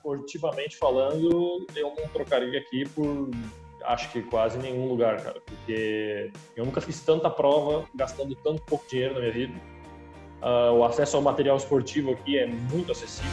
esportivamente falando, eu não trocaria aqui por, acho que quase nenhum lugar, cara, porque eu nunca fiz tanta prova gastando tanto pouco dinheiro na minha vida. O acesso ao material esportivo aqui é muito acessível.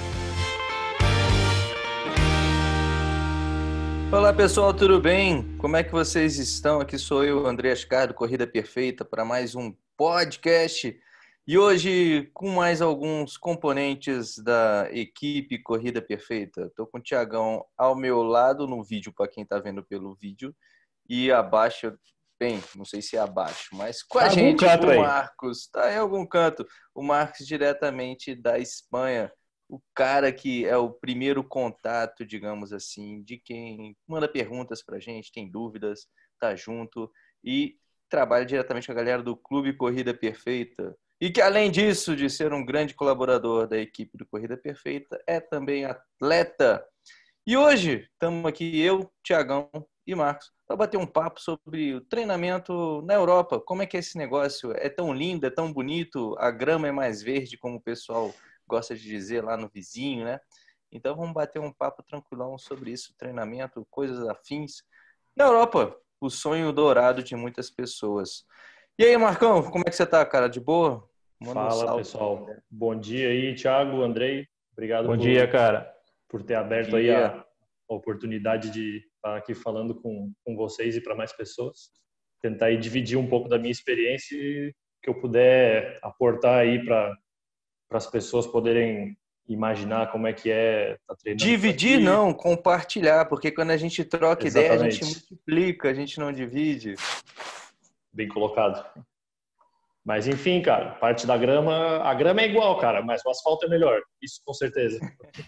Olá pessoal, tudo bem? Como é que vocês estão? Aqui sou eu, André Ascar, do Corrida Perfeita, para mais um podcast. E hoje com mais alguns componentes da equipe Corrida Perfeita. Estou com o Thiagão ao meu lado no vídeo, para quem está vendo pelo vídeo, e abaixo, bem, não sei se é abaixo, mas com a gente o Marcos. Está em algum canto. O Marcos diretamente da Espanha. O cara que é o primeiro contato, digamos assim, de quem manda perguntas pra gente, tem dúvidas, tá junto e trabalha diretamente com a galera do Clube Corrida Perfeita. E que, além disso, de ser um grande colaborador da equipe do Corrida Perfeita, é também atleta. E hoje estamos aqui, eu, Thiagão e Marcos, para bater um papo sobre o treinamento na Europa. Como é que é esse negócio? É tão lindo, é tão bonito, a grama é mais verde, como o pessoal gosta de dizer lá no vizinho, né? Então vamos bater um papo tranquilão sobre isso, treinamento, coisas afins. Na Europa, o sonho dourado de muitas pessoas. E aí, Marcão, como é que você tá, cara? De boa? Manda um salve, pessoal. Bom dia aí, Thiago, Andrei. Obrigado Bom dia, cara. Por ter aberto aí a oportunidade de estar aqui falando com vocês e para mais pessoas. Tentar aí dividir um pouco da minha experiência e que eu puder aportar aí para as pessoas poderem imaginar como é que é estar treinando. Dividir não, compartilhar, porque quando a gente troca ideia, a gente multiplica, a gente não divide. Bem colocado. Mas enfim, cara, parte da grama, a grama é igual, cara, mas o asfalto é melhor, isso com certeza.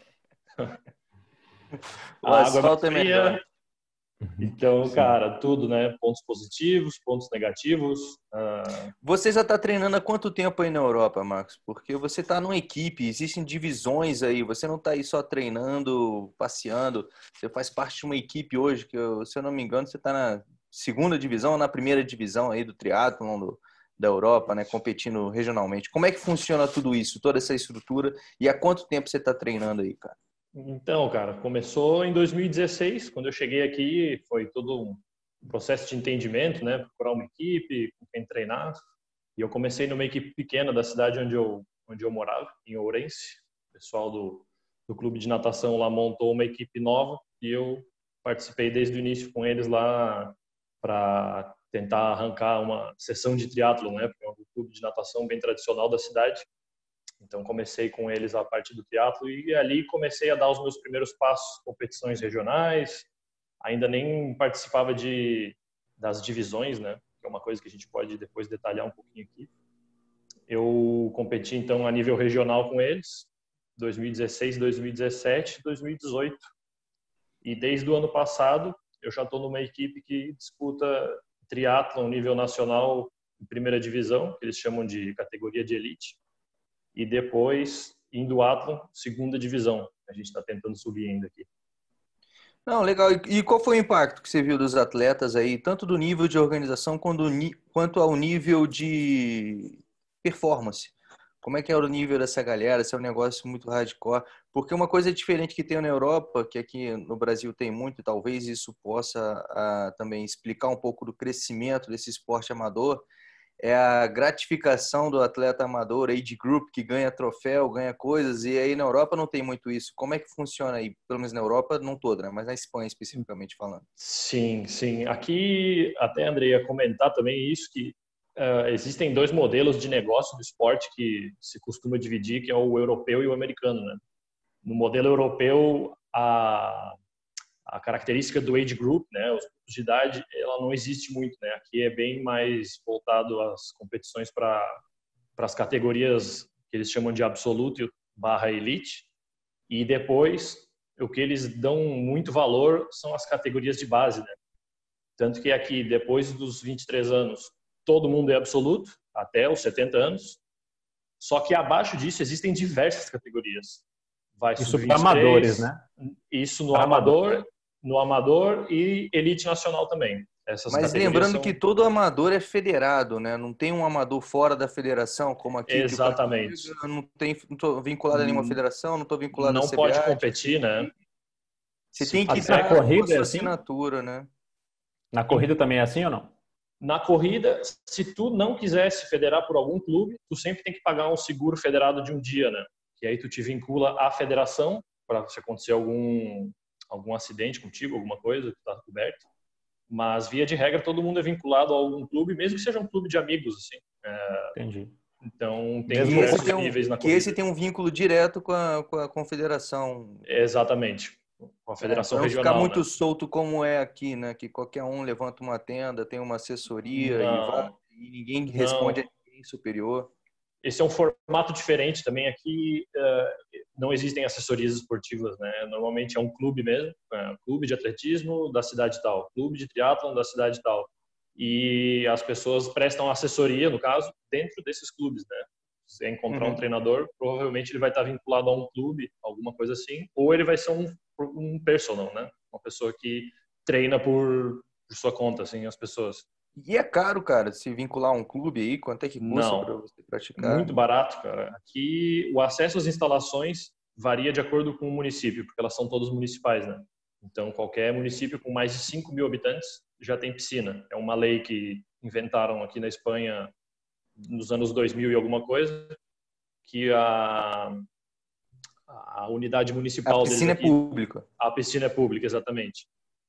O asfalto é melhor. Então, cara, tudo, né? Pontos positivos, pontos negativos. Você já está treinando há quanto tempo aí na Europa, Marcos? Porque você está numa equipe, existem divisões aí. Você não está aí só treinando, passeando. Você faz parte de uma equipe hoje, que se eu não me engano, você está na segunda divisão ou na primeira divisão aí do triatlon da Europa, né? Competindo regionalmente. Como é que funciona tudo isso, toda essa estrutura? E há quanto tempo você está treinando aí, cara? Então, cara, começou em 2016, quando eu cheguei aqui, foi todo um processo de entendimento, né? Procurar uma equipe, com quem treinar. E eu comecei numa equipe pequena da cidade onde eu morava, em Ourense. O pessoal do clube de natação lá montou uma equipe nova e eu participei desde o início com eles lá para tentar arrancar uma sessão de triatlon, né? Porque é um clube de natação bem tradicional da cidade. Então comecei com eles a parte do triatlo e ali comecei a dar os meus primeiros passos, competições regionais. Ainda nem participava das divisões, né? Que é uma coisa que a gente pode depois detalhar um pouquinho aqui. Eu competi então a nível regional com eles, 2016, 2017, 2018. E desde o ano passado eu já estou numa equipe que disputa triatlon nível nacional em primeira divisão, que eles chamam de categoria de elite. E depois, em duatlon, segunda divisão. A gente está tentando subir ainda aqui. Não, legal. E qual foi o impacto que você viu dos atletas aí, tanto do nível de organização quanto ao nível de performance? Como é que é o nível dessa galera? Se é um negócio muito hardcore? Porque uma coisa diferente que tem na Europa, que aqui no Brasil tem muito, e talvez isso possa também explicar um pouco do crescimento desse esporte amador, é a gratificação do atleta amador, age group, que ganha troféu, ganha coisas, e aí na Europa não tem muito isso. Como é que funciona aí? Pelo menos na Europa, não toda, né? Mas na Espanha especificamente falando. Sim, sim. Aqui, até André ia comentar também isso, que existem dois modelos de negócio do esporte que se costuma dividir, que é o europeu e o americano, né? No modelo europeu, a característica do age group, né, os grupos de idade, ela não existe muito, né? Aqui é bem mais voltado às competições para as categorias que eles chamam de absoluto / elite. E depois, o que eles dão muito valor são as categorias de base, né? Tanto que aqui, depois dos 23 anos, todo mundo é absoluto, até os 70 anos. Só que abaixo disso existem diversas categorias. Isso para amadores, né? Isso no amador. No amador e elite nacional também. Mas lembrando que todo amador é federado, né? Não tem um amador fora da federação, como aqui. Exatamente. Que não estou vinculado a nenhuma federação, não estou vinculado à CBAT. Não pode competir, né? Você tem que na corrida a sua é assim? assinatura, né? Na corrida também é assim ou não? Na corrida, se tu não quiser se federar por algum clube, tu sempre tem que pagar um seguro federado de um dia, né? Que aí tu te vincula à federação para se acontecer algum acidente contigo, alguma coisa, tu tá coberto. Mas, via de regra, todo mundo é vinculado a algum clube, mesmo que seja um clube de amigos, assim. Entendi. Então, tem Mesmo diversos níveis na corrida. Esse tem um vínculo direto com a confederação. Exatamente. Com a federação Para não ficar regional, muito né? solto como é aqui, né? Que qualquer um levanta uma tenda, tem uma assessoria Não, e ninguém responde a não. ninguém superior. Esse é um formato diferente também. Aqui não existem assessorias esportivas, né? Normalmente é um clube mesmo, clube de atletismo da cidade tal, clube de triatlon da cidade tal. E as pessoas prestam assessoria, no caso, dentro desses clubes, né? Se encontrar um treinador, provavelmente ele vai estar vinculado a um clube, alguma coisa assim, ou ele vai ser um personal, né? Uma pessoa que treina por sua conta, assim, as pessoas. E é caro, cara, se vincular a um clube aí, quanto é que custa para Não, você praticar? muito barato, cara. Aqui o acesso às instalações varia de acordo com o município, porque elas são todas municipais, né? Então, qualquer município com mais de 5 mil habitantes já tem piscina. É uma lei que inventaram aqui na Espanha nos anos 2000 e alguma coisa, que a unidade A municipal deles piscina é aqui, pública. a piscina é pública, exatamente.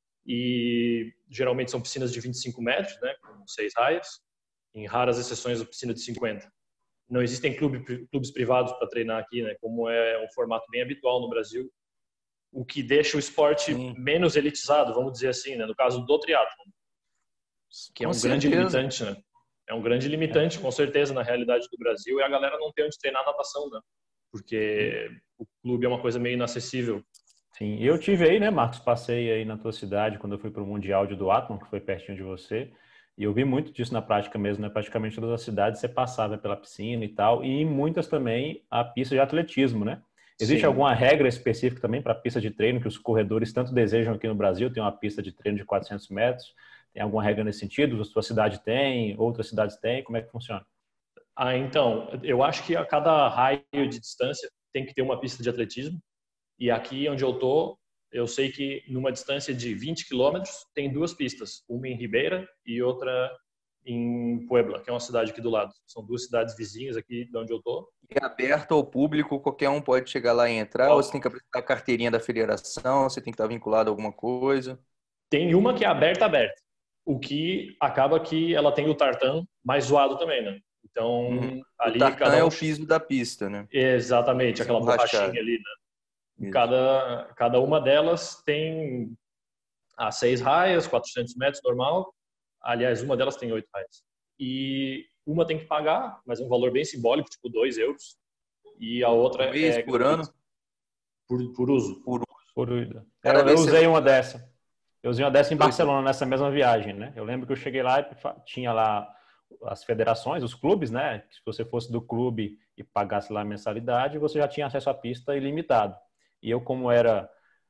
E geralmente são piscinas de 25 metros, né, com 6 raias. Em raras exceções, a piscina de 50. Não existem clubes privados para treinar aqui, né, como é um formato bem habitual no Brasil, o que deixa o esporte Sim, menos elitizado, vamos dizer assim, né, no caso do triatlon, que é com um grande certeza. limitante, né? É um grande limitante, com certeza, na realidade do Brasil, é a galera não ter onde treinar natação, né? Porque o clube é uma coisa meio inacessível. Sim, eu tive aí, né, Marcos? Passei aí na tua cidade quando eu fui para o Mundial de Duatlon, que foi pertinho de você. E eu vi muito disso na prática mesmo, né? Praticamente todas as cidades você passava pela piscina e tal. E em muitas também a pista de atletismo, né? Existe Sim. alguma regra específica também para a pista de treino que os corredores tanto desejam aqui no Brasil? Tem uma pista de treino de 400 metros. Tem alguma regra nesse sentido? A sua cidade tem? Outras cidades têm? Como é que funciona? Então, eu acho que a cada raio de distância tem que ter uma pista de atletismo. E aqui onde eu tô, eu sei que numa distância de 20 quilômetros tem duas pistas, uma em Ribeira e outra em Puebla, que é uma cidade aqui do lado. São duas cidades vizinhas aqui de onde eu tô. E é aberto ao público, qualquer um pode chegar lá e entrar, ou você tem que apresentar a carteirinha da federação, você tem que estar vinculado a alguma coisa. Tem uma que é aberta, aberta. O que acaba que ela tem o tartan mais zoado também, né? Então, O ali tartan cada é um... o piso da pista, né? Exatamente, Piso aquela emborrachado. borrachinha ali, né? Isso. Cada uma delas tem as 6 raias, 400 metros normal. Aliás, uma delas tem 8 raias. E uma tem que pagar, mas é um valor bem simbólico, tipo 2 euros. E a outra Por mês, é por ano, gratuita, por uso. por uso. É, Cada eu vez você usei vai uma dessa. Eu usei uma dessa em 2 euros. Barcelona nessa mesma viagem, né? Eu lembro que eu cheguei lá e tinha lá as federações, os clubes, né? Se você fosse do clube e pagasse lá a mensalidade, você já tinha acesso à pista ilimitado. E eu, como era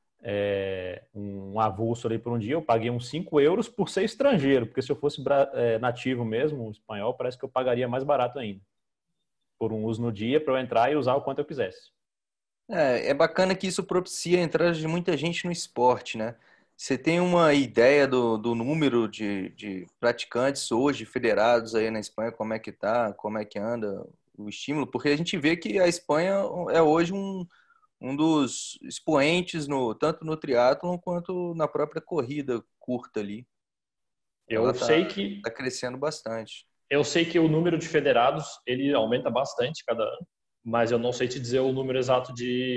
um avulso ali por um dia, eu paguei uns 5 euros por ser estrangeiro, porque se eu fosse nativo mesmo, um espanhol, parece que eu pagaria mais barato ainda. Por um uso no dia, para eu entrar e usar o quanto eu quisesse. É bacana que isso propicia a entrada de muita gente no esporte, né? Você tem uma ideia do número de praticantes hoje federados aí na Espanha, como é que tá, como é que anda o estímulo? Porque a gente vê que a Espanha é hoje um dos expoentes tanto no triatlon quanto na própria corrida curta ali. Ela Eu tá, sei que tá crescendo bastante. eu sei que o número de federados ele aumenta bastante cada ano, mas eu não sei te dizer o número exato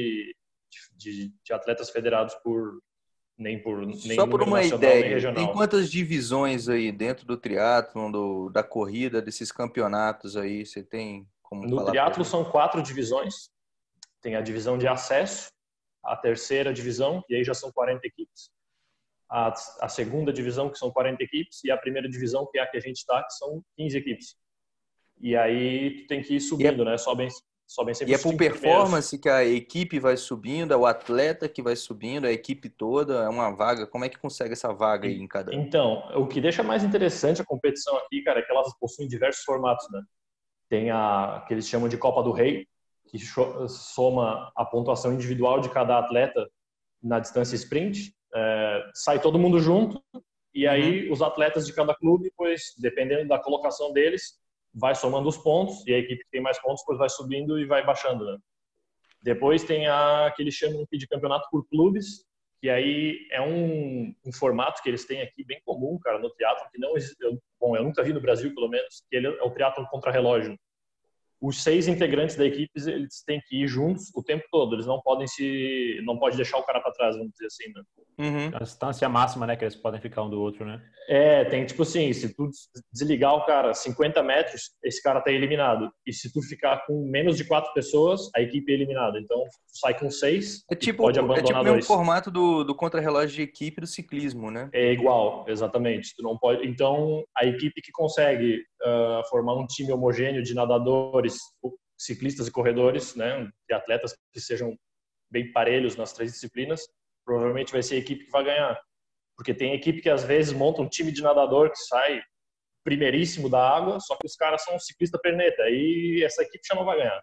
de atletas federados nem Só por número uma nacional nem ideia, tem regional. quantas divisões aí dentro do triatlon, da corrida, desses campeonatos aí? Você tem como No falar pra triatlo gente? são 4 divisões. Tem a divisão de acesso, a terceira divisão, e aí já são 40 equipes. A segunda divisão, que são 40 equipes, e a primeira divisão, que é a que a gente está, que são 15 equipes. E aí tu tem que ir E subindo, é, né? Sobem e sempre é os por 5 primeiros. performance que a equipe vai subindo, é o atleta que vai subindo, a equipe toda, é uma vaga. Como é que consegue essa vaga aí em cada? Então, o que deixa mais interessante a competição aqui, cara, é que elas possuem diversos formatos, né? Tem a que eles chamam de Copa do Rei, que soma a pontuação individual de cada atleta na distância sprint, sai todo mundo junto, e aí os atletas de cada clube, pois, dependendo da colocação deles, vai somando os pontos, e a equipe que tem mais pontos, pois vai subindo e vai baixando, né? Depois tem que eles chamam de campeonato por clubes, que aí é um formato que eles têm aqui bem comum, cara, no triatlon, que não existe, eu nunca vi no Brasil, pelo menos, que ele é o triatlon contra-relógio. Os 6 integrantes da equipe, eles têm que ir juntos o tempo todo, eles não podem deixar o cara para trás, vamos dizer assim, né? A distância máxima, né, que eles podem ficar um do outro, né? Tem tipo assim, se tu desligar o cara 50 metros, esse cara tá eliminado. E se tu ficar com menos de 4 pessoas, a equipe é eliminada. Então, tu sai com 6 e pode abandonar 2. É tipo o mesmo formato do contra-relógio de equipe do ciclismo, né? É igual, exatamente. Tu não pode. Então, a equipe que consegue formar um time homogêneo de nadadores, ciclistas e corredores, né, de atletas que sejam bem parelhos nas 3 disciplinas, provavelmente vai ser a equipe que vai ganhar. Porque tem equipe que às vezes monta um time de nadador que sai primeiríssimo da água, só que os caras são ciclista perneta, e essa equipe já não vai ganhar.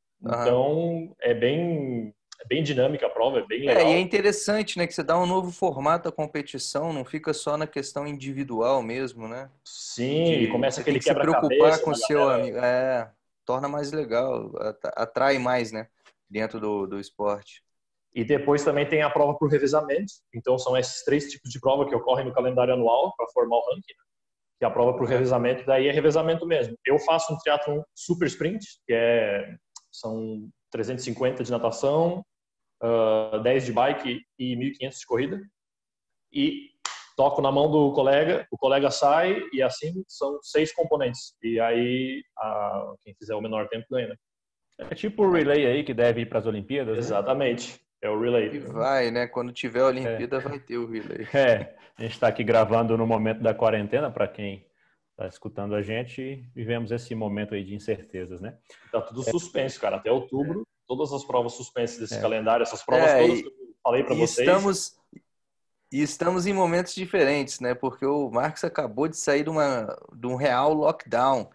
Então, é bem dinâmica a prova, é bem legal. E é interessante, né, que você dá um novo formato à competição, não fica só na questão individual mesmo, né? Sim, e começa aquele que se preocupar com o seu amigo. Torna mais legal, atrai mais, né, dentro do esporte. E depois também tem a prova por revezamento. Então, são esses 3 tipos de prova que ocorrem no calendário anual para formar o ranking, né? Que é a prova por revezamento, daí é revezamento mesmo. Eu faço um triatlon super sprint, que são 350 de natação, 10 de bike e 1.500 de corrida. E toco na mão do colega, o colega sai, e assim são 6 componentes. E aí, quem fizer o menor tempo ganha, né? É tipo o relay aí que deve ir para as Olimpíadas, Exatamente. Né? É o relay. E vai, né? Quando tiver a Olimpíada, vai ter o relay. A gente está aqui gravando no momento da quarentena, para quem está escutando a gente, vivemos esse momento aí de incertezas, né? Tá tudo suspenso, cara. Até outubro, todas as provas suspensas desse calendário, essas provas todas que eu falei para vocês. Estamos em momentos diferentes, né? Porque o Marcos acabou de sair de um real lockdown.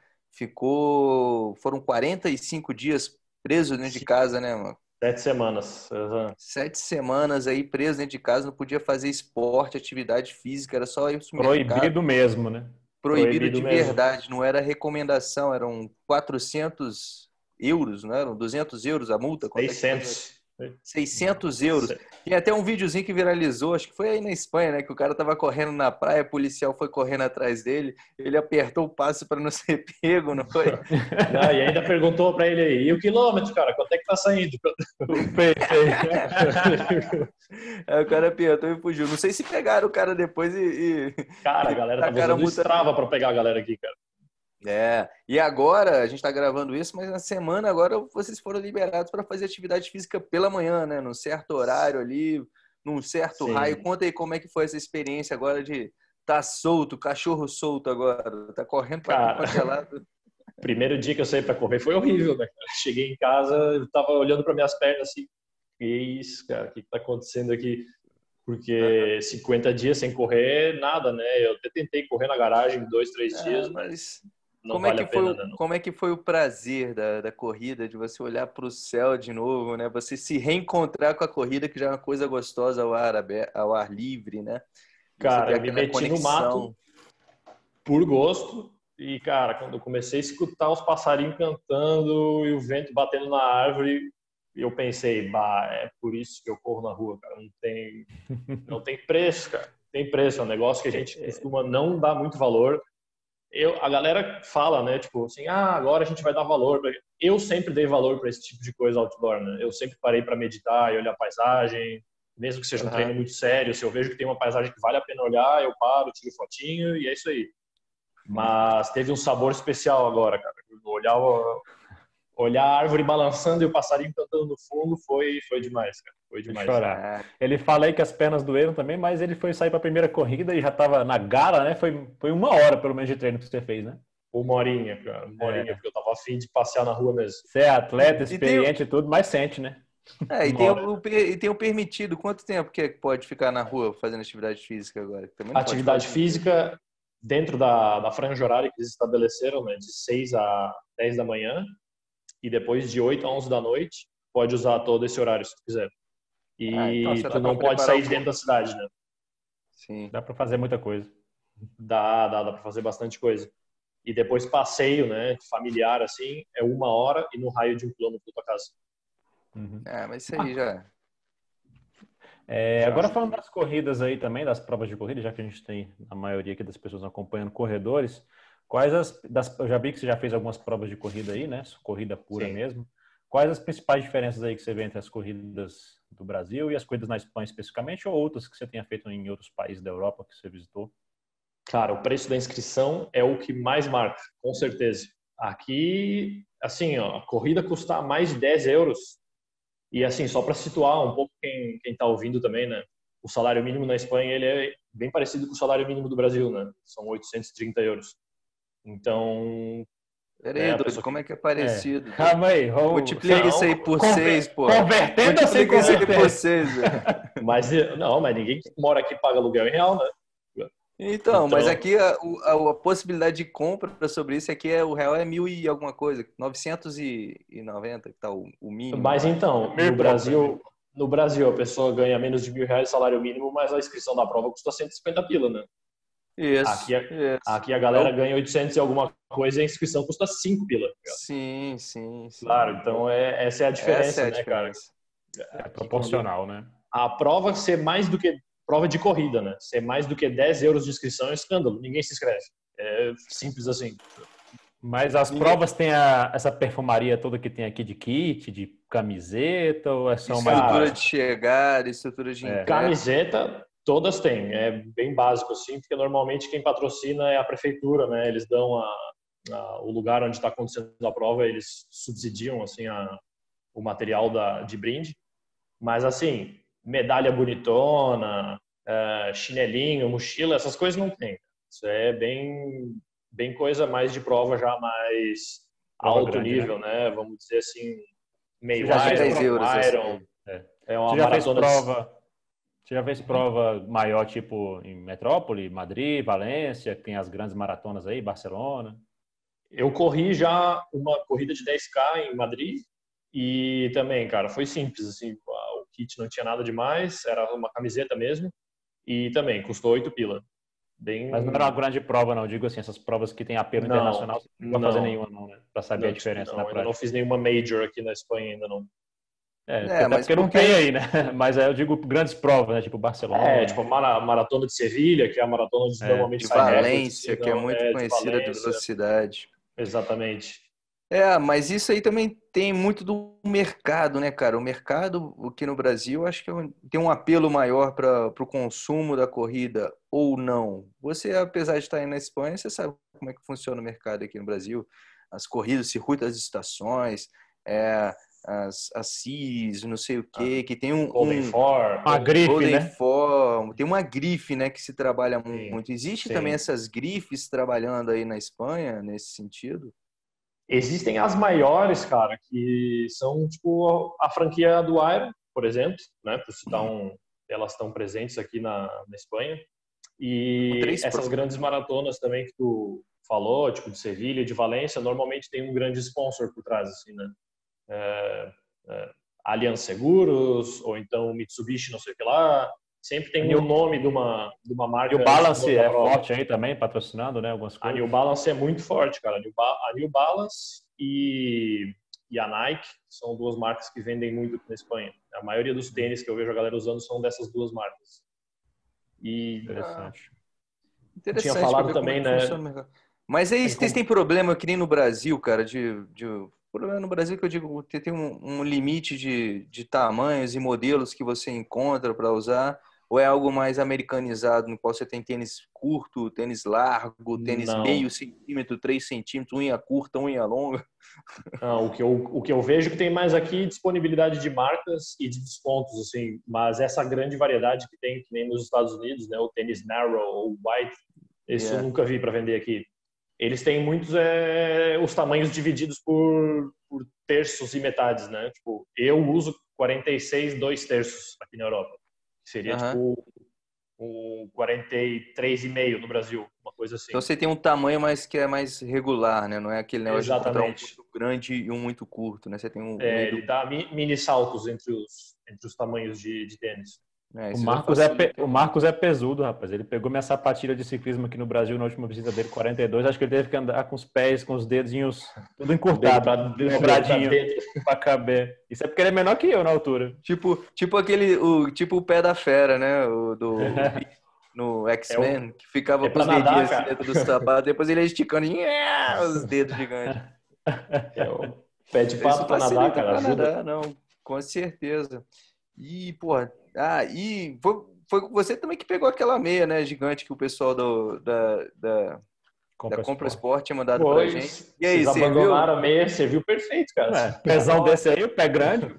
Foram 45 dias preso dentro de casa, né, mano? 7 semanas. 7 semanas aí preso dentro de casa, não podia fazer esporte, atividade física, era só ir pro mercado. Proibido mesmo, né? Proibido de verdade, não era recomendação, eram 400 euros, não eram? 200 euros a multa? 600. 600 euros. Tem até um videozinho que viralizou, acho que foi aí na Espanha, né? Que o cara tava correndo na praia, o policial foi correndo atrás dele, ele apertou o passo para não ser pego, não foi? Não, e ainda perguntou para ele aí, e o quilômetro, cara, quanto é que tá saindo? Aí o cara apertou e fugiu. Não sei se pegaram o cara depois Cara, a galera tá usando Strava para pegar a galera aqui, cara. E agora, a gente está gravando isso, mas na semana agora vocês foram liberados para fazer atividade física pela manhã, né? Num certo horário ali, num certo raio. Conta aí como é que foi essa experiência agora de estar solto, cachorro solto agora, tá correndo para tudo quanto é lado. Primeiro dia que eu saí para correr foi horrível, né? Cheguei em casa, eu tava olhando para minhas pernas assim, que isso, cara, o que tá acontecendo aqui? Porque 50 dias sem correr, nada, né? Eu até tentei correr na garagem 2, 3 dias, mas... Como é que foi o prazer da corrida, de você olhar para o céu de novo, né? Você se reencontrar com a corrida, que já é uma coisa gostosa ao ar livre, né? Cara, eu me meti no mato por gosto e, cara, quando eu comecei a escutar os passarinhos cantando e o vento batendo na árvore, eu pensei, é por isso que eu corro na rua, cara. Não tem preço, cara. Tem preço, é um negócio que a gente costuma não dar muito valor. A galera fala, né, tipo assim, agora a gente vai dar valor. Eu sempre dei valor para esse tipo de coisa outdoor, né? Eu sempre parei para meditar e olhar a paisagem, mesmo que seja um treino muito sério. Se eu vejo que tem uma paisagem que vale a pena olhar, eu paro, tiro fotinho e é isso aí. Mas teve um sabor especial agora, cara. Olhar a árvore balançando e o passarinho cantando no fundo foi demais, cara. Foi demais. Chorar. Ele fala aí que as pernas doeram também, mas ele foi sair para a primeira corrida e já estava na gala, né? Foi 1 hora, pelo menos, de treino que você fez, né? 1 horinha, cara. 1 horinha, porque eu tava afim de passear na rua mesmo. Você é atleta, experiente e tudo, mas sente, né? E tem o permitido. Quanto tempo que pode ficar na rua fazendo atividade física agora? Atividade física dentro da franja horária que eles estabeleceram, né? De 6 a 10 da manhã e depois de 8 a 11 da noite, pode usar todo esse horário se tu quiser. Então E você tu dá para não pode preparar sair o de corpo. dentro da cidade, né? Sim. Dá para fazer muita coisa. Dá para fazer bastante coisa. E depois passeio, né, familiar, assim, é 1 hora e no raio de 1 quilômetro da tua casa. Uhum. Mas isso aí já... Agora falando das corridas aí também, das provas de corrida, já que a gente tem a maioria aqui das pessoas acompanhando corredores, eu já vi que você já fez algumas provas de corrida aí, né? Corrida pura Sim. mesmo. Quais as principais diferenças aí que você vê entre as corridas do Brasil e as corridas na Espanha especificamente, ou outras que você tenha feito em outros países da Europa que você visitou? Cara, o preço da inscrição é o que mais marca, com certeza. Aqui, assim, ó, a corrida custa mais de 10 euros. E assim, só para situar um pouco quem está ouvindo também, né? O salário mínimo na Espanha ele é bem parecido com o salário mínimo do Brasil, né? São 830 euros. Então, Pera né, aí, a doido, pessoa como que... é que é parecido, doido? Calma aí, Multiplica isso Não, aí por 6, porra. convertendo ou sem Multiplica isso aí por converter? 6, velho. mas ninguém que mora aqui paga aluguel em real, né? Então, mas Então, aqui a possibilidade de compra sobre isso aqui o real é 1.000 e alguma coisa, 990 que tá o mínimo, eu mas acho. então, no Brasil a pessoa ganha menos de R$ 1.000 de salário mínimo, mas a inscrição da prova custa 150 pila, né? Isso, Aqui, isso. aqui a galera ganha 800 e alguma coisa e a inscrição custa 5 pila. Sim, sim, Claro, sim. então essa é a Essa é diferença, a né, cara? diferença. É Aqui quando proporcional, né? a prova ser mais do que prova de corrida, né? Ser mais do que 10 euros de inscrição é escândalo, ninguém se inscreve. É simples assim. Mas as Ninguém, provas têm essa perfumaria toda que tem aqui de kit, de camiseta, ou são mais estrutura de Cara, básicas? chegada, estrutura de entrega. camiseta todas têm, é bem básico assim, porque normalmente quem patrocina é a prefeitura, né? Eles dão o lugar onde está acontecendo a prova, eles subsidiam assim o material de brinde. Mas assim, medalha bonitona, chinelinho, mochila, essas coisas não tem. Isso é bem coisa mais de prova já mais Prova alto grande, né? nível, né? Vamos dizer assim, Você meio já Mais de fez 10 Iron, prova? euros, assim. Iron, É. é Você uma já fez maratona de... prova? Você já fez prova maior, tipo em Metrópole, Madrid, Valência, que tem as grandes maratonas aí, Barcelona? Eu corri já uma corrida de 10K em Madrid e também, cara, foi simples, assim, o kit não tinha nada demais, era uma camiseta mesmo e também custou 8 pila. Mas não era uma Bem... grande prova, não. Digo assim, essas provas que têm apelo Não, internacional, você não chegou a fazer não, nenhuma, não, né? Para saber a diferença na não, ainda não prática. fiz nenhuma major aqui na Espanha, ainda não. Até Mas porque não tem porque aí, né? Mas aí eu digo grandes provas, né? Tipo Tipo Barcelona. a maratona de Sevilha, que é a maratona onde normalmente de sai recorde, Valência, assim, que é não, muito de conhecida de Valência, velocidade. exatamente. Mas isso aí também tem muito do mercado, né, cara? O mercado aqui no Brasil, acho que tem um apelo maior para o consumo da corrida ou não. Você, apesar de estar aí na Espanha, você sabe como é que funciona o mercado aqui no Brasil. As corridas, o circuito das estações, as CIS, não sei o quê, que tem Golden Four, Uma grife, Golden né? Form, tem uma grife, né, que se trabalha sim, muito. Existe também sim. essas grifes trabalhando aí na Espanha, nesse sentido? Existem as maiores, cara, que são tipo a franquia do Iron, por exemplo, né? Por citar elas estão presentes aqui na Espanha. O E 3 essas Pro. grandes maratonas também que tu falou, tipo de Sevilha e de Valência, normalmente tem um grande sponsor por trás, assim, né? É, Allianz Seguros, ou então Mitsubishi, não sei o que lá. Sempre A tem um New, nome de uma New marca antes do Balance nome da é prova. forte aí também, patrocinando, né? Algumas A New coisas. Balance é muito forte, cara. A New Balance e a Nike são duas marcas que vendem muito aqui na Espanha. A maioria dos tênis que eu vejo a galera usando são dessas duas marcas. E Ah, Interessante. tinha interessante para falado ver como é também, que né? funciona o mercado. Mas aí Em vocês têm problema que nem no Brasil, cara, problema no Brasil que eu digo, tem um limite de tamanhos e modelos que você encontra para usar, ou é algo mais americanizado, no qual você tem tênis curto, tênis largo, tênis meio Não. centímetro, 3 centímetros, unha curta, unha longa? Não, o que eu vejo que tem mais aqui é disponibilidade de marcas e de descontos, assim, mas essa grande variedade que tem, que nem nos Estados Unidos, né, o tênis narrow ou white, isso eu Yeah. nunca vi para vender aqui. Eles têm muitos os tamanhos divididos por terços e metades, né? Tipo, eu uso 46 2/3 aqui na Europa, que seria Aham. tipo o 43,5 no Brasil, uma coisa assim. Então você tem um tamanho mais que é mais regular, né? Não é aquele negócio de encontrar um Exatamente. muito grande e um muito curto, né? Você tem um meio Ele dá mini saltos entre os tamanhos de tênis. isso já facilita. O Marcos é pesudo, rapaz. Ele pegou minha sapatilha de ciclismo aqui no Brasil na última visita dele, 42. Acho que ele teve que andar com os pés, com os dedinhos tudo encurtado, dobradinho para caber. Isso é porque ele é menor que eu na altura. Tipo o pé da fera, né? No X-Men, que ficava com os dedinhos assim dentro do sapato, depois ele ia esticando os dedos gigantes. É o pé de pato para nadar, cara, ajuda. Nadar, não, com certeza. E, porra, foi você também que pegou aquela meia, né, gigante que o pessoal da Compra Sport tinha mandado pra gente. E aí, vocês abandonaram a meia, serviu perfeito, cara. Pezão desse aí, o pé grande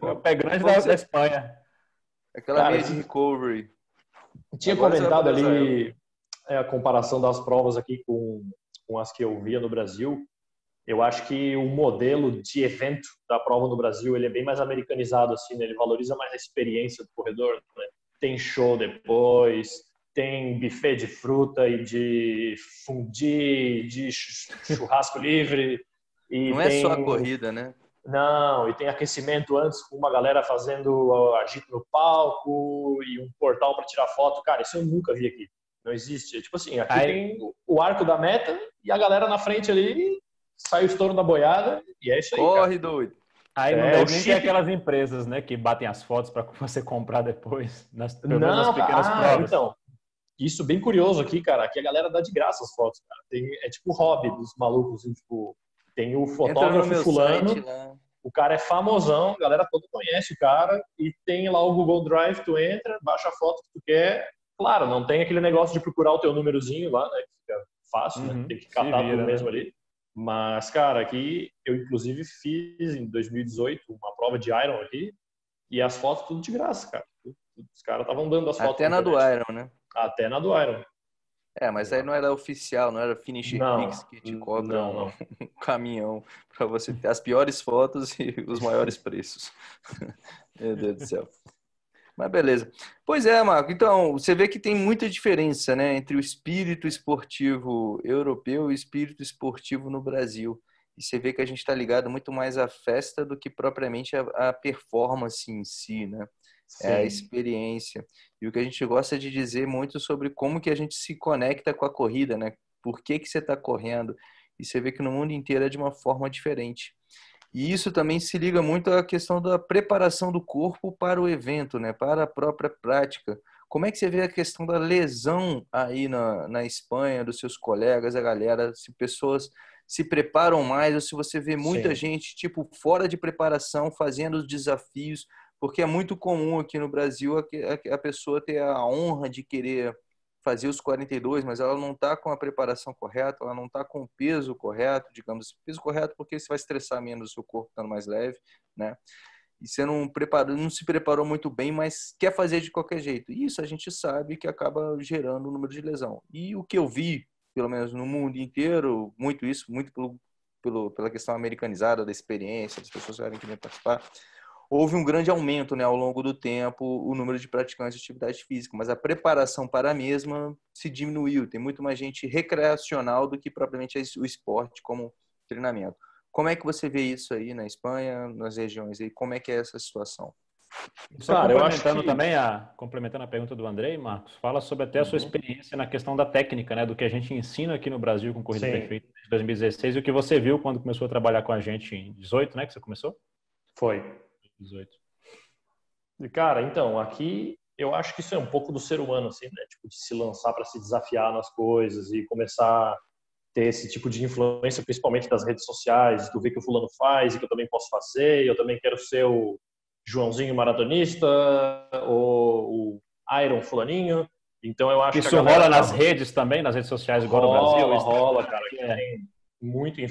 da Espanha. Aquela meia de recovery. Tinha comentado ali a comparação das provas aqui com as que eu via no Brasil. Eu acho que o modelo de evento da prova no Brasil ele é bem mais americanizado, assim, né? Ele valoriza mais a experiência do corredor, né? Tem show depois, tem buffet de fruta e de fondue, de churrasco livre. E não é só a corrida, né? Não, e tem aquecimento antes com uma galera fazendo agito no palco e um portal para tirar foto. Cara, isso eu nunca vi aqui. Não existe. Tipo assim, aqui tem o arco da meta e a galera na frente ali sai o estouro da boiada e é isso aí. Corre, cara. Doido. Aí não deve nem ter aquelas empresas, né, que batem as fotos para você comprar depois, pelo menos nas pequenas provas. Então, isso bem curioso aqui, cara. Aqui a galera dá de graça as fotos, cara. É tipo o hobby dos malucos, assim, tipo, tem o fotógrafo fulano, o cara é famosão, a galera toda conhece o cara e tem lá o Google Drive, tu entra, baixa a foto que tu quer. Claro, não tem aquele negócio de procurar o teu númerozinho lá, né, que fica fácil, né? Tem que catar tudo mesmo ali. Mas, cara, aqui eu inclusive fiz em 2018 uma prova de Iron aqui e as fotos tudo de graça, cara. Os caras estavam dando as fotos. Até na do Iron, né? Até na do Iron. Mas aí não era oficial, não era Finisher Pix que te cobra um caminhão para você ter as piores fotos e os maiores preços. Meu Deus do céu. Mas beleza. Pois é, Marco. Então, você vê que tem muita diferença, né, entre o espírito esportivo europeu e o espírito esportivo no Brasil. E você vê que a gente está ligado muito mais à festa do que propriamente à performance em si, né? É a experiência. E o que a gente gosta de dizer muito sobre como que a gente se conecta com a corrida, né? Por que você está correndo? E você vê que no mundo inteiro é de uma forma diferente. E isso também se liga muito à questão da preparação do corpo para o evento, né? Para a própria prática. Como é que você vê a questão da lesão aí na Espanha, dos seus colegas, a galera, se pessoas se preparam mais ou se você vê muita gente, tipo, fora de preparação, fazendo os desafios, porque é muito comum aqui no Brasil a pessoa ter a honra de querer fazer os 42, mas ela não está com a preparação correta, ela não está com o peso correto, digamos, peso correto porque você vai estressar menos o seu corpo estando mais leve, né? E você não se preparou muito bem, mas quer fazer de qualquer jeito. E isso a gente sabe que acaba gerando um número de lesão. E o que eu vi, pelo menos no mundo inteiro, muito pela questão americanizada da experiência, das pessoas que querem participar, houve um grande aumento, né, ao longo do tempo, o número de praticantes de atividade física, mas a preparação para a mesma se diminuiu. Tem muito mais gente recreacional do que propriamente o esporte como treinamento. Como é que você vê isso aí na Espanha, nas regiões aí? Como é que é essa situação? Cara, complementando a pergunta do Andrei, Marcos, fala sobre até a sua experiência na questão da técnica, né, do que a gente ensina aqui no Brasil com Corrida Perfeita de 2016 e o que você viu quando começou a trabalhar com a gente em 18, né, que você começou? Foi. 18. E, cara, então, aqui eu acho que isso é um pouco do ser humano, assim, né? Tipo, de se lançar para se desafiar nas coisas e começar a ter esse tipo de influência, principalmente das redes sociais, tu vê que o fulano faz e que eu também posso fazer, eu também quero ser o Joãozinho maratonista ou o Iron fulaninho. Então, eu acho que isso rola nas redes também, nas redes sociais igual no Brasil? Rola, cara. Tem muito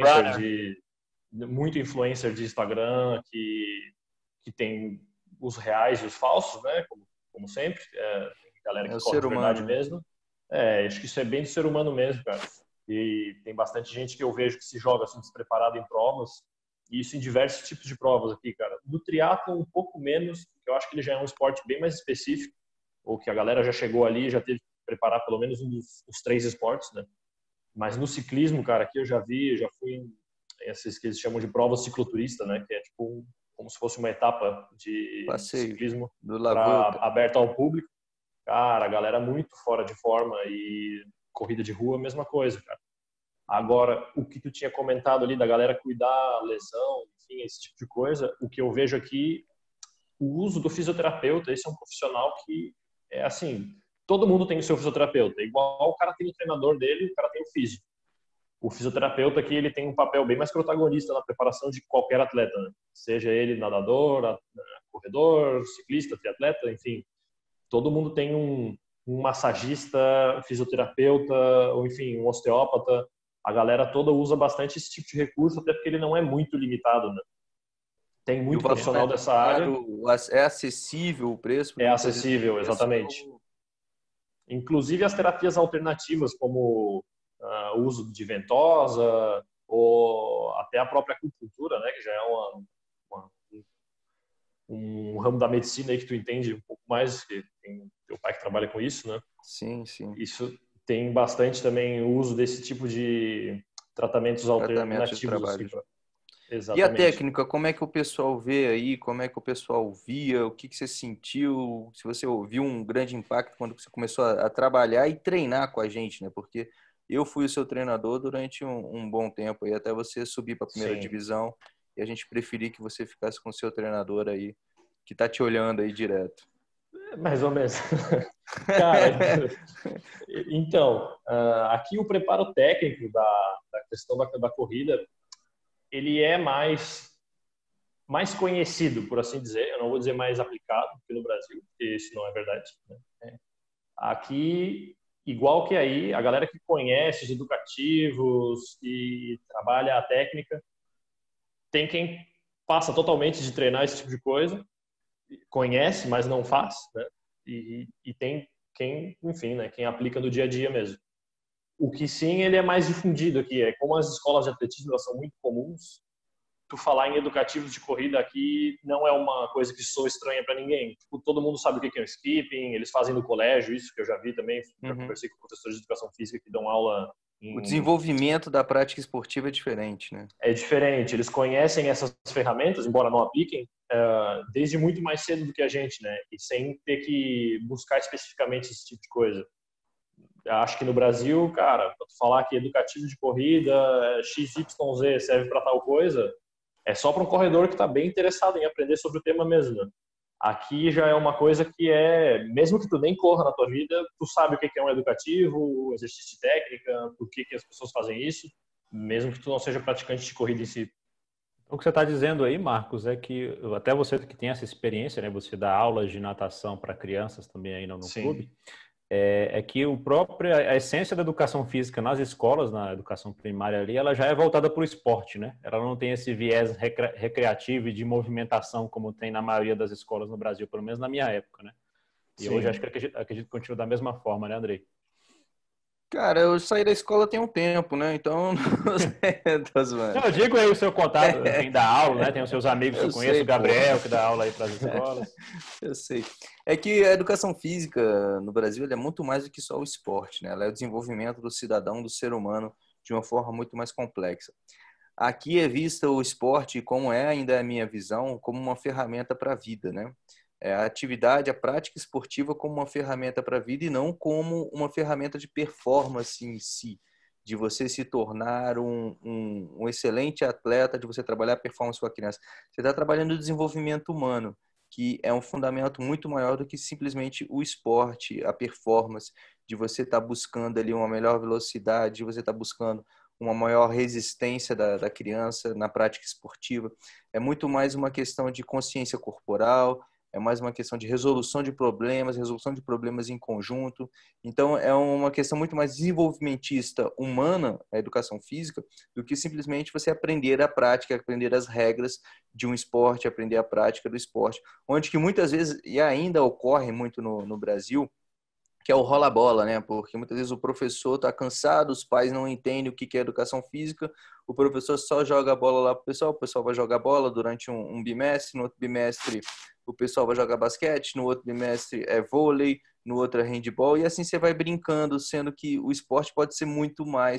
influencer de Instagram que tem os reais e os falsos, né? Como sempre. Tem galera que corre de verdade mesmo. Acho que isso é bem do ser humano mesmo, cara. E tem bastante gente que eu vejo que se joga assim despreparado em provas. E isso em diversos tipos de provas aqui, cara. No triatlo um pouco menos, porque eu acho que ele já é um esporte bem mais específico, ou que a galera já chegou ali e já teve que preparar pelo menos os 3 esportes, né? Mas no ciclismo, cara, aqui eu já fui em esses que eles chamam de prova cicloturista, né? Que é tipo como se fosse uma etapa de Passeio ciclismo do La Vuelta. aberta ao público. Cara, a galera muito fora de forma e corrida de rua, mesma coisa, cara. Agora, o que tu tinha comentado ali da galera cuidar, lesão, enfim, esse tipo de coisa, o que eu vejo aqui, o uso do fisioterapeuta, esse é um profissional que é assim, todo mundo tem o seu fisioterapeuta, igual o cara tem o treinador dele, o cara tem o físico. O fisioterapeuta aqui, ele tem um papel bem mais protagonista na preparação de qualquer atleta, né? Seja ele nadador, corredor, ciclista, triatleta, enfim. Todo mundo tem um massagista, fisioterapeuta, ou enfim, um osteópata. A galera toda usa bastante esse tipo de recurso, até porque ele não é muito limitado, né? Tem muito profissional dessa área. É acessível o preço? É acessível, exatamente. Inclusive as terapias alternativas, como o uso de ventosa, ou até a própria acupuntura, né? Que já é um ramo da medicina aí que tu entende um pouco mais, que tem teu pai que trabalha com isso, né? Sim, sim. Isso tem bastante também o uso desse tipo de tratamentos alternativos. Assim, e a técnica, como é que o pessoal vê aí? Como é que o pessoal via? O que você sentiu? Se você ouviu um grande impacto quando você começou a trabalhar e treinar com a gente, né? Porque eu fui o seu treinador durante um bom tempo aí, até você subir para a primeira divisão, e a gente preferir que você ficasse com o seu treinador aí, que tá te olhando aí direto. Mais ou menos. Cara, então, aqui o preparo técnico da questão da corrida, ele é mais conhecido, por assim dizer. Eu não vou dizer mais aplicado que no Brasil, porque isso não é verdade, né? Aqui, igual que aí, a galera que conhece os educativos e trabalha a técnica, tem quem passa totalmente de treinar esse tipo de coisa, conhece, mas não faz, né? E tem quem, enfim, né? Quem aplica no dia a dia mesmo. O que sim, ele é mais difundido aqui. É como as escolas de atletismo elas são muito comuns, tu falar em educativos de corrida aqui não é uma coisa que soa estranha para ninguém. Tipo, todo mundo sabe o que é o skipping, eles fazem no colégio, isso que eu já vi também, já conversei com professores de educação física que dão aula O desenvolvimento da prática esportiva é diferente, né? É diferente, eles conhecem essas ferramentas, embora não apliquem, desde muito mais cedo do que a gente, né? E sem ter que buscar especificamente esse tipo de coisa. Acho que no Brasil, cara, para tu falar que educativo de corrida, XYZ serve para tal coisa, é só para um corredor que está bem interessado em aprender sobre o tema mesmo. Né? Aqui já é uma coisa que mesmo que tu nem corra na tua vida, tu sabe o que é um educativo, exercício de técnica, por que as pessoas fazem isso, mesmo que tu não seja praticante de corrida em si. O que você está dizendo aí, Marcos, é que até você que tem essa experiência, né, você dá aulas de natação para crianças também aí no clube, é que a essência da educação física nas escolas, na educação primária ali, ela já é voltada para o esporte, né? Ela não tem esse viés recreativo e de movimentação como tem na maioria das escolas no Brasil, pelo menos na minha época, né? E hoje acho que acredito que continua da mesma forma, né, Andrei? Cara, eu saí da escola tem um tempo, né? Então, não sei. Não, eu digo aí o seu contato, quem dá aula, né? Tem os seus amigos que eu conheço, o Gabriel, que dá aula aí para as escolas. Eu sei. É que a educação física no Brasil é muito mais do que só o esporte, né? Ela é o desenvolvimento do cidadão, do ser humano, de uma forma muito mais complexa. Aqui é vista o esporte, como ainda é a minha visão, como uma ferramenta para a vida, né? A atividade, a prática esportiva como uma ferramenta para a vida e não como uma ferramenta de performance em si, de você se tornar um excelente atleta, de você trabalhar a performance com a criança. Você está trabalhando o desenvolvimento humano, que é um fundamento muito maior do que simplesmente o esporte, a performance, de você estar buscando ali uma melhor velocidade, de você estar buscando uma maior resistência da criança na prática esportiva. É muito mais uma questão de consciência corporal, é mais uma questão de resolução de problemas em conjunto. Então, é uma questão muito mais desenvolvimentista humana, a educação física, do que simplesmente você aprender a prática, aprender as regras de um esporte, aprender a prática do esporte. Onde que muitas vezes, e ainda ocorre muito no Brasil, que é o rola-bola, né? Porque muitas vezes o professor está cansado, os pais não entendem o que é educação física, o professor só joga a bola lá para o pessoal vai jogar bola durante um bimestre, no outro bimestre o pessoal vai jogar basquete, no outro bimestre é vôlei, no outro é handebol, e assim você vai brincando, sendo que o esporte pode ser muito mais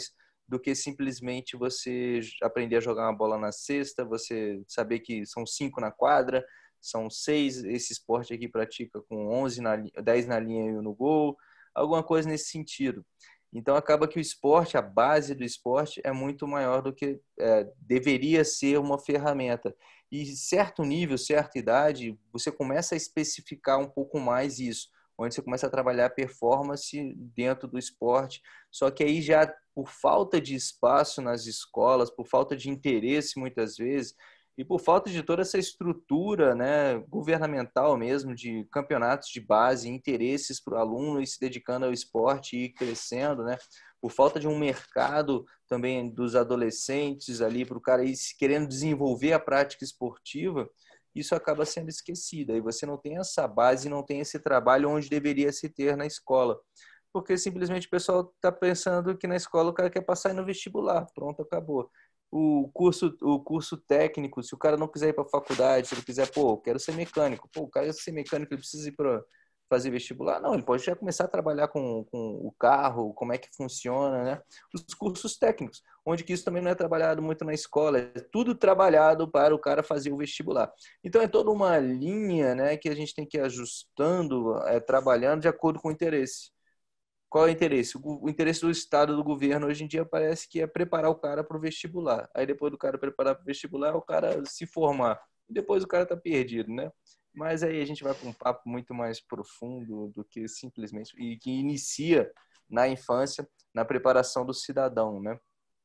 do que simplesmente você aprender a jogar uma bola na cesta, você saber que são 5 na quadra, são 6, esse esporte aqui pratica com 11 10 na linha e 1 no gol, alguma coisa nesse sentido. Então acaba que o esporte, a base do esporte é muito maior do que deveria ser uma ferramenta. E certo nível, certa idade, você começa a especificar um pouco mais isso, onde você começa a trabalhar performance dentro do esporte. Só que aí já por falta de espaço nas escolas, por falta de interesse muitas vezes, e por falta de toda essa estrutura, né, governamental mesmo, de campeonatos de base, interesses para o aluno ir se dedicando ao esporte e ir crescendo, né, por falta de um mercado também dos adolescentes ali, para o cara ir querendo desenvolver a prática esportiva, isso acaba sendo esquecido. Aí você não tem essa base, não tem esse trabalho onde deveria se ter na escola. Porque simplesmente o pessoal está pensando que na escola o cara quer passar no vestibular. Pronto, acabou. O curso técnico, se o cara não quiser ir para a faculdade, se ele quiser, pô, eu quero ser mecânico. Pô, o cara quer ser mecânico, ele precisa ir para fazer vestibular? Não, ele pode já começar a trabalhar com o carro, como é que funciona, né? Os cursos técnicos, onde que isso também não é trabalhado muito na escola, é tudo trabalhado para o cara fazer o vestibular. Então é toda uma linha, né, que a gente tem que ir ajustando, trabalhando de acordo com o interesse. Qual é o interesse? O interesse do Estado, do governo, hoje em dia parece que é preparar o cara para o vestibular. Aí depois do cara preparar para o vestibular, o cara se formar. E depois o cara tá perdido, né? Mas aí a gente vai para um papo muito mais profundo do que simplesmente... E que inicia na infância, na preparação do cidadão, né?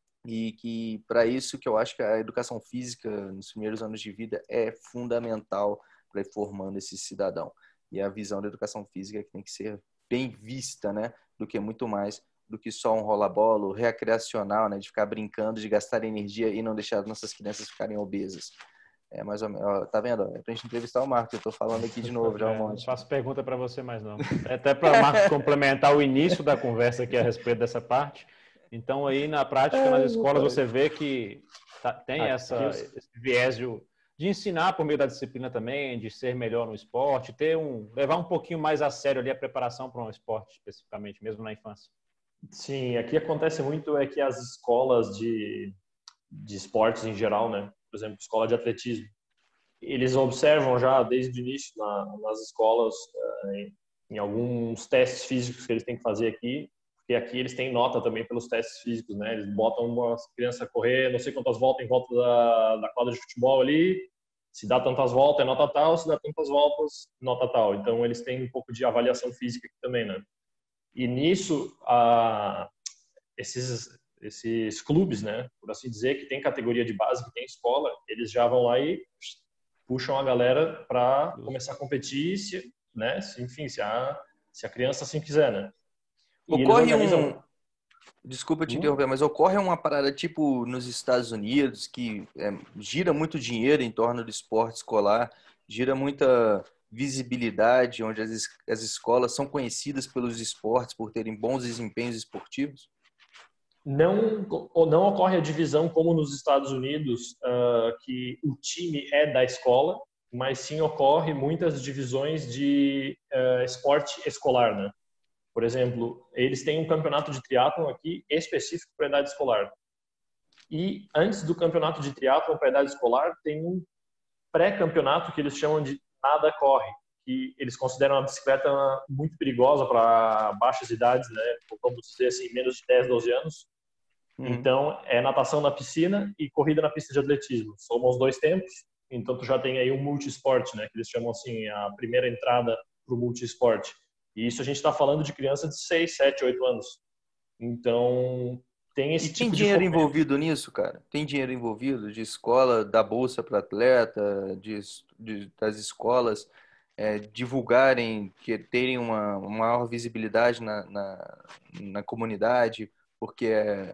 E que para isso que eu acho que a educação física nos primeiros anos de vida é fundamental para ir formando esse cidadão. E a visão da educação física que tem que ser bem vista, né? Do que muito mais do que só um rola-bola recreacional, né? De ficar brincando, de gastar energia e não deixar as nossas crianças ficarem obesas. É mais ou menos, ó, tá vendo? É pra gente entrevistar o Marcos, eu tô falando aqui de novo já um monte. Não faço pergunta para você mais não. Até para o Marcos complementar o início da conversa aqui a respeito dessa parte. Então aí na prática nas escolas você vê que tem esse viés de ensinar por meio da disciplina também, de ser melhor no esporte, levar um pouquinho mais a sério ali a preparação para um esporte especificamente, mesmo na infância. Sim, aqui acontece muito é que as escolas de esportes em geral, né? Por exemplo, escola de atletismo, eles observam já desde o início nas escolas, em alguns testes físicos que eles têm que fazer aqui, porque aqui eles têm nota também pelos testes físicos, né? Eles botam uma criança a correr não sei quantas voltas em volta da quadra de futebol ali, se dá tantas voltas é nota tal, se dá tantas voltas, nota tal. Então eles têm um pouco de avaliação física aqui também, né? E nisso, esses clubes, né, por assim dizer, que tem categoria de base, que tem escola, eles já vão lá e puxam a galera para começar a competir, né, enfim, se a criança assim quiser, né. E ocorre Desculpa te interromper, mas ocorre uma parada tipo nos Estados Unidos, que gira muito dinheiro em torno do esporte escolar, gira muita visibilidade, onde as escolas são conhecidas pelos esportes por terem bons desempenhos esportivos? Não ocorre a divisão como nos Estados Unidos, que o time é da escola, mas sim ocorre muitas divisões de esporte escolar, né? Por exemplo, eles têm um campeonato de triatlon aqui específico para a idade escolar. E antes do campeonato de triatlon para a idade escolar, tem um pré-campeonato que eles chamam de nada-corre, que eles consideram a bicicleta muito perigosa para baixas idades, né? Vamos dizer assim, menos de 10, 12 anos. Então, é natação na piscina e corrida na pista de atletismo. Somam os dois tempos, então tu já tem aí um multisport, né? Que eles chamam assim, a primeira entrada para o multisport. E isso a gente está falando de criança de 6, 7, 8 anos. Então, tem esse tipo de... E tem dinheiro envolvido nisso, cara? Tem dinheiro envolvido de escola, da bolsa para atleta, das escolas divulgarem, terem uma maior visibilidade na comunidade, porque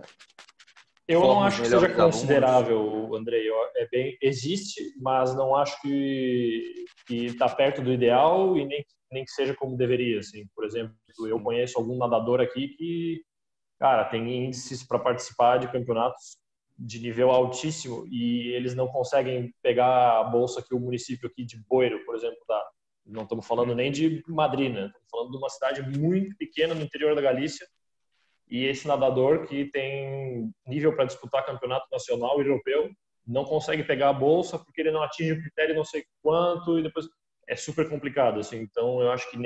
eu não acho que seja considerável, alunos. Andrei. Existe, mas não acho que está perto do ideal e nem que seja como deveria. Assim. Por exemplo, eu conheço algum nadador aqui que, cara, tem índices para participar de campeonatos de nível altíssimo e eles não conseguem pegar a bolsa que o município aqui de Boiro, por exemplo, dá. Não estamos falando nem de Madrid, né? Estamos falando de uma cidade muito pequena no interior da Galícia e esse nadador que tem nível para disputar campeonato nacional e europeu não consegue pegar a bolsa porque ele não atinge o critério não sei quanto e depois é super complicado, assim. Então, eu acho que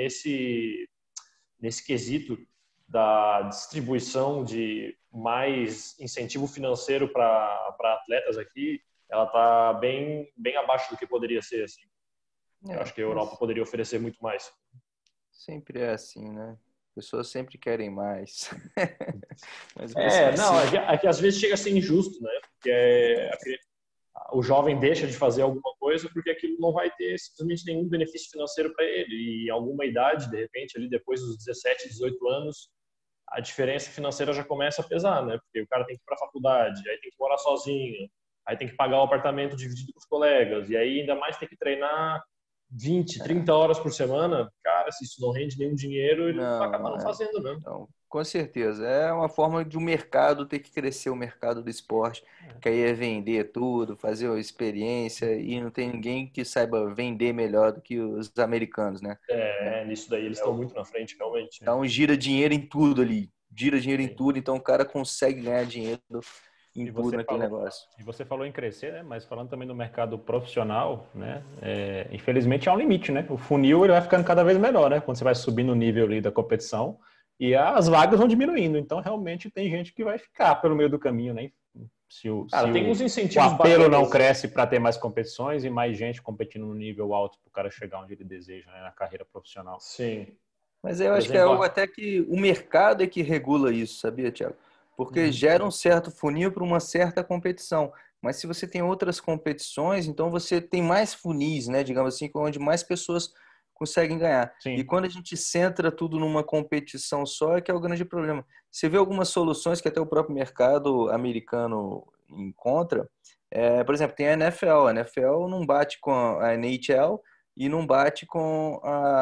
nesse quesito da distribuição de mais incentivo financeiro para atletas aqui, ela está bem abaixo do que poderia ser, assim. Eu acho que a Europa poderia oferecer muito mais. Sempre é assim, né? Pessoas sempre querem mais. Mas Não, é que às vezes chega a ser injusto, né? Porque o jovem deixa de fazer alguma coisa porque aquilo não vai ter simplesmente nenhum benefício financeiro para ele. E em alguma idade, de repente, ali depois dos 17, 18 anos, a diferença financeira já começa a pesar, né? Porque o cara tem que ir para a faculdade, aí tem que morar sozinho, aí tem que pagar o apartamento dividido com os colegas, e aí ainda mais tem que treinar 20, 30 horas por semana. Cara, se isso não rende nenhum dinheiro, ele vai acabar não fazendo, né? Não, com certeza. É uma forma de o mercado ter que crescer, o mercado do esporte, que aí é vender tudo, fazer a experiência, e não tem ninguém que saiba vender melhor do que os americanos, né? Nisso daí eles estão muito na frente, realmente. Então gira dinheiro em tudo ali. Gira dinheiro em Sim. tudo, então o cara consegue ganhar dinheiro em tudo naquele negócio. E você falou em crescer, né? Mas falando também do mercado profissional, né? Infelizmente há um limite, né? O funil ele vai ficando cada vez melhor, né? Quando você vai subindo o nível ali da competição e as vagas vão diminuindo. Então realmente tem gente que vai ficar pelo meio do caminho, né? Tem uns incentivos o apelo bacanas. não cresce para ter mais competições e mais gente competindo no nível alto para o cara chegar onde ele deseja, né? Na carreira profissional. Sim. Mas eu acho que é algo até que o mercado é que regula isso, sabia, Thiago? Porque gera um certo funil para uma certa competição. Mas se você tem outras competições, então você tem mais funis, né? Digamos assim, onde mais pessoas conseguem ganhar. Sim. E quando a gente centra tudo numa competição só, é que é o grande problema. Você vê algumas soluções que até o próprio mercado americano encontra. Por exemplo, tem a NFL. A NFL não bate com a NHL e não bate com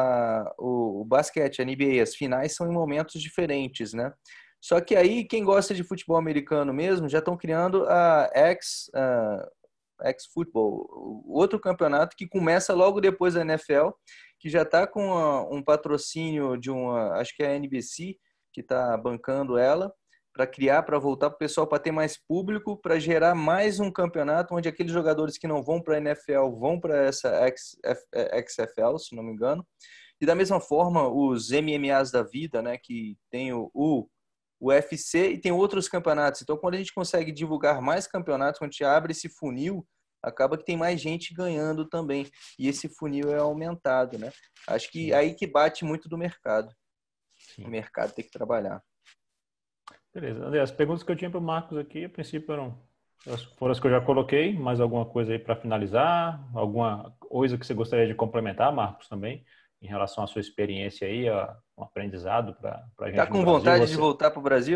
o basquete, a NBA. As finais são em momentos diferentes, né? Só que aí, quem gosta de futebol americano mesmo, já estão criando a X-Football, outro campeonato que começa logo depois da NFL, que já está com um patrocínio de acho que é a NBC, que está bancando ela, para voltar para o pessoal, para ter mais público, para gerar mais um campeonato onde aqueles jogadores que não vão para a NFL vão para essa XFL, se não me engano. E da mesma forma, os MMAs da vida, né, que tem o UFC e tem outros campeonatos. Então, quando a gente consegue divulgar mais campeonatos, quando a gente abre esse funil, acaba que tem mais gente ganhando também. E esse funil é aumentado, né? Acho que aí que bate muito do mercado. Sim. O mercado tem que trabalhar. Beleza. André, as perguntas que eu tinha para o Marcos aqui, a princípio foram as que eu já coloquei. Mais alguma coisa aí para finalizar? Alguma coisa que você gostaria de complementar, Marcos, também? Em relação à sua experiência aí, um aprendizado para a gente. Tá com vontade de voltar para o Brasil?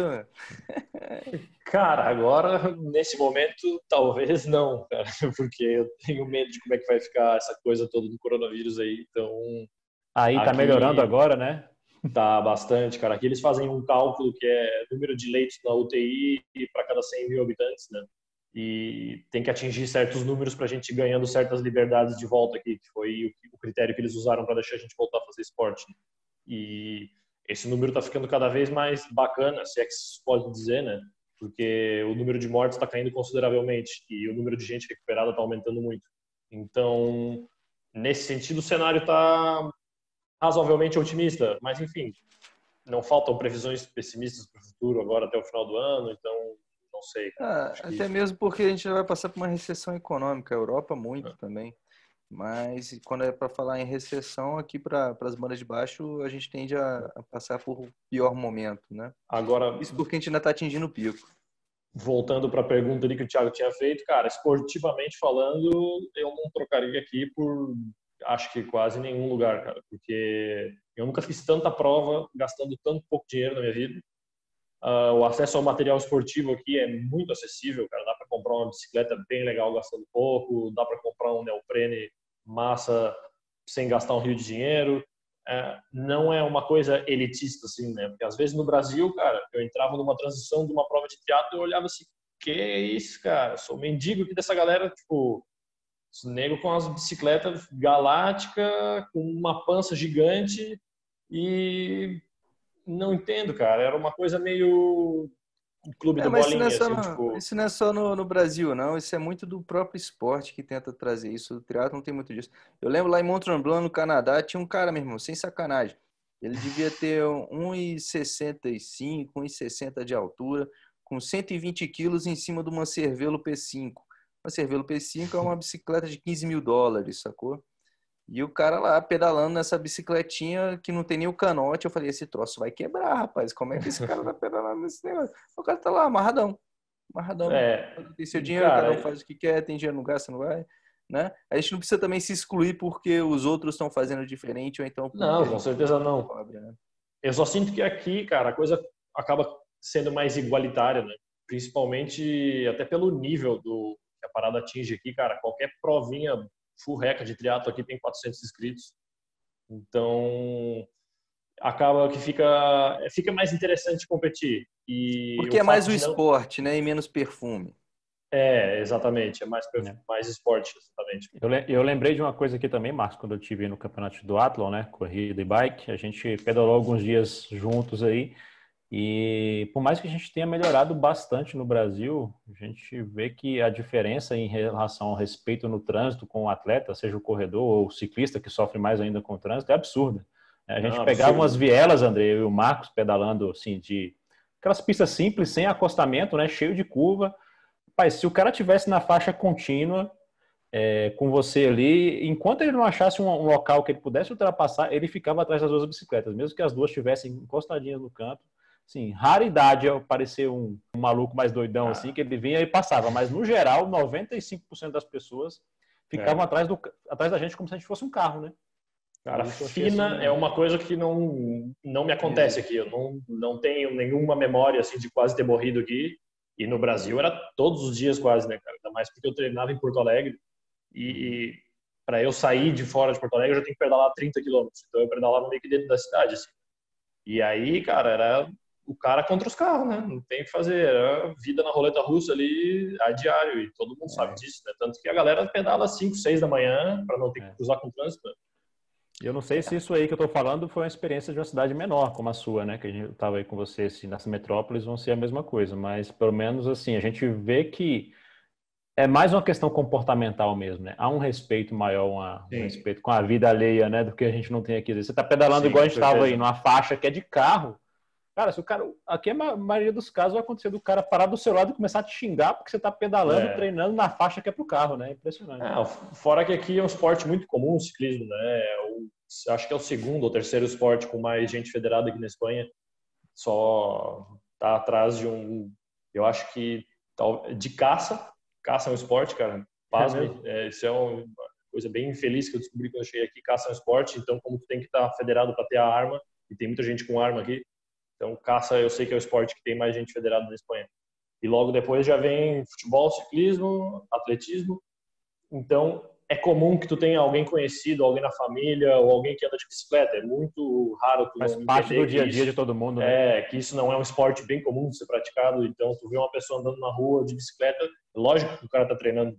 Cara, agora, nesse momento, talvez não, cara, porque eu tenho medo de como é que vai ficar essa coisa toda do coronavírus aí, então... Aí tá melhorando agora, né? Tá bastante, cara. Aqui eles fazem um cálculo que é número de leitos na UTI para cada 100 mil habitantes, né? E tem que atingir certos números para a gente ir ganhando certas liberdades de volta aqui, que foi o critério que eles usaram para deixar a gente voltar a fazer esporte. E esse número está ficando cada vez mais bacana, se é que se pode dizer, né? Porque o número de mortes está caindo consideravelmente e o número de gente recuperada está aumentando muito. Então, nesse sentido, o cenário está razoavelmente otimista, mas enfim, não faltam previsões pessimistas para o futuro agora até o final do ano, então não sei. Até mesmo porque a gente já vai passar por uma recessão econômica, a Europa muito também. Mas quando é para falar em recessão, aqui para as bandas de baixo, a gente tende a passar por o pior momento, né? Agora, isso porque a gente ainda está atingindo o pico. Voltando para a pergunta ali que o Thiago tinha feito, cara, esportivamente falando, eu não trocaria aqui por, acho que quase nenhum lugar, cara, porque eu nunca fiz tanta prova gastando tanto pouco dinheiro na minha vida. O acesso ao material esportivo aqui é muito acessível, cara. Dá para comprar uma bicicleta bem legal gastando pouco, dá para comprar um neoprene massa sem gastar um rio de dinheiro. Não é uma coisa elitista, assim, né? Porque às vezes no Brasil, cara, eu entrava numa transição de uma prova de triatlo e eu olhava assim, que é isso, cara? Sou mendigo aqui dessa galera, tipo, nego com as bicicletas galácticas, com uma pança gigante e Não entendo, cara. Era uma coisa meio um clube do Mas bolinha, assim, tipo... isso não é só no Brasil, não. Isso é muito do próprio esporte que tenta trazer isso. O triatlo não tem muito disso. Eu lembro lá em Mont Tremblant, no Canadá, tinha um cara, meu irmão, sem sacanagem. Ele devia ter 1,65, 1,60 de altura, com 120 quilos em cima de uma Cervelo P5. Uma Cervelo P5 é uma bicicleta de US$ 15.000, sacou? E o cara lá pedalando nessa bicicletinha que não tem nem o canote. Eu falei, esse troço vai quebrar, rapaz. Como é que esse cara vai pedalar nesse negócio? O cara tá lá, amarradão. Amarradão. Tem seu dinheiro, cada um Cara, faz o que quer, tem dinheiro, não gasta, não vai. Né? A gente não precisa também se excluir porque os outros estão fazendo diferente ou então porque não, a com gente certeza não. pobre, né? Eu só sinto que aqui, cara, a coisa acaba sendo mais igualitária, né? Principalmente até pelo nível do que a parada atinge aqui, cara. Qualquer provinha full reca de triatlo aqui tem 400 inscritos. Então, acaba que fica mais interessante competir. E Porque o é mais fato o de não... esporte, né? E menos perfume. Exatamente. É É. mais esporte, exatamente. Eu lembrei de uma coisa aqui também, Marcos, quando eu estive no campeonato de duatlon, né? Corrida e bike. A gente pedalou alguns dias juntos aí. E por mais que a gente tenha melhorado bastante no Brasil, a gente vê que a diferença em relação ao respeito no trânsito com o atleta, seja o corredor ou o ciclista, que sofre mais ainda com o trânsito, é absurda. A gente Não, pegava umas absurdo. vielas, André, eu e o Marcos pedalando assim, de aquelas pistas simples, sem acostamento, né, cheio de curva. Pai, se o cara tivesse na faixa contínua, com você ali, enquanto ele não achasse um local que ele pudesse ultrapassar, ele ficava atrás das duas bicicletas, mesmo que as duas estivessem encostadinhas no canto. Sim, raridade é parecer um maluco mais doidão assim, que ele vinha e passava, mas no geral, 95% das pessoas ficavam atrás da gente como se a gente fosse um carro, né? Cara, Isso eu achei fina é assim, uma coisa que não me acontece aqui. Eu não tenho nenhuma memória assim de quase ter morrido aqui. E no Brasil era todos os dias quase, né, cara? Ainda mais porque eu treinava em Porto Alegre. E para eu sair de fora de Porto Alegre, eu já tenho que pedalar 30 quilômetros. Então eu pedalava meio que dentro da cidade, assim. E aí, cara, era o cara contra os carros, né? Não tem o que fazer. Era vida na roleta russa ali a diário. E todo mundo sabe disso, né? Tanto que a galera pedala 5, 6 da manhã para não ter que cruzar com o trânsito. eu não sei se isso aí que eu estou falando foi uma experiência de uma cidade menor, como a sua, né? Que a gente estava aí com você, assim, nas metrópoles vão ser a mesma coisa, mas pelo menos assim, a gente vê que é mais uma questão comportamental mesmo, né? Há um respeito maior, um Sim, respeito com a vida alheia, né? Do que a gente não tem aqui. Você está pedalando sim, igual a com gente estava aí, certeza. numa faixa que é de carro. Cara, se o cara. Aqui a maioria dos casos vai acontecer do cara parar do seu lado e começar a te xingar porque você está pedalando, É. treinando na faixa que é pro carro, né? Impressionante. Fora que aqui é um esporte muito comum, o ciclismo, né? Acho que é o segundo ou terceiro esporte com mais gente federada aqui na Espanha. Só tá atrás de um, eu acho que de caça. Caça é um esporte, cara. É Pasme, mesmo? isso é uma coisa bem infeliz que eu descobri quando eu cheguei aqui. Caça é um esporte, então como tu tem que estar federado para ter a arma, e tem muita gente com arma aqui, então caça eu sei que é o esporte que tem mais gente federada na Espanha. E logo depois já vem futebol, ciclismo, atletismo. Então, é comum que tu tenha alguém conhecido, alguém na família ou alguém que anda de bicicleta. É muito raro tu Faz não parte do entender dia a dia de todo mundo, né? que isso não é um esporte bem comum de ser praticado. Então, tu vê uma pessoa andando na rua de bicicleta, lógico que o cara tá treinando,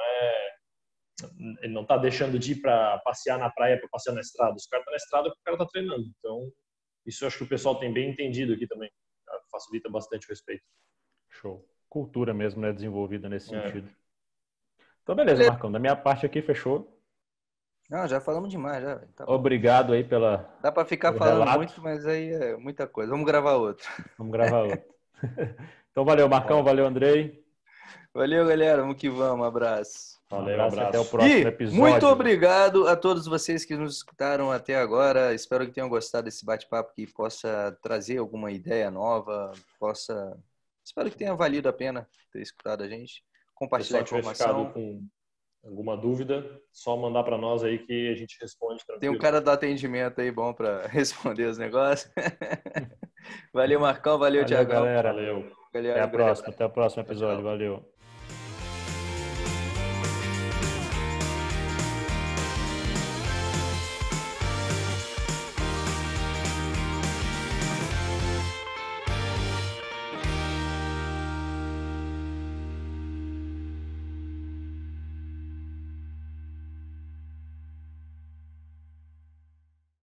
ele não tá deixando de ir para passear na praia, para passear na estrada. Se o cara tá na estrada, o cara tá treinando. Então, isso eu acho que o pessoal tem bem entendido aqui também. Facilita bastante o respeito. Show. Cultura mesmo, né? Desenvolvida nesse É. sentido. Então, beleza, Beleza. Marcão. Da minha parte aqui, fechou. Não, já falamos demais, já. Tá bom. Obrigado aí Dá para ficar pelo falando relato. muito, mas aí é muita coisa. Vamos gravar outro. Vamos gravar outro. Então, valeu, Marcão. Valeu, Andrei. Valeu, galera. Vamos que vamos. Abraço. Um Valeu, abraço e até o abraço. próximo E muito episódio. obrigado a todos vocês que nos escutaram até agora. Espero que tenham gostado desse bate-papo, que possa trazer alguma ideia nova, Espero que tenha valido a pena ter escutado a gente. Se o Compartilhar a pessoal tiver ficado informação. com alguma dúvida, só mandar para nós aí que a gente responde Tem um tranquilo. cara do atendimento aí bom para responder os negócios. Valeu, Marcão. Valeu, Valeu, Thiagão. galera. Valeu. Galera, Até a um grande próxima. abraço. Até o próximo Tchau, episódio. tchau. Valeu.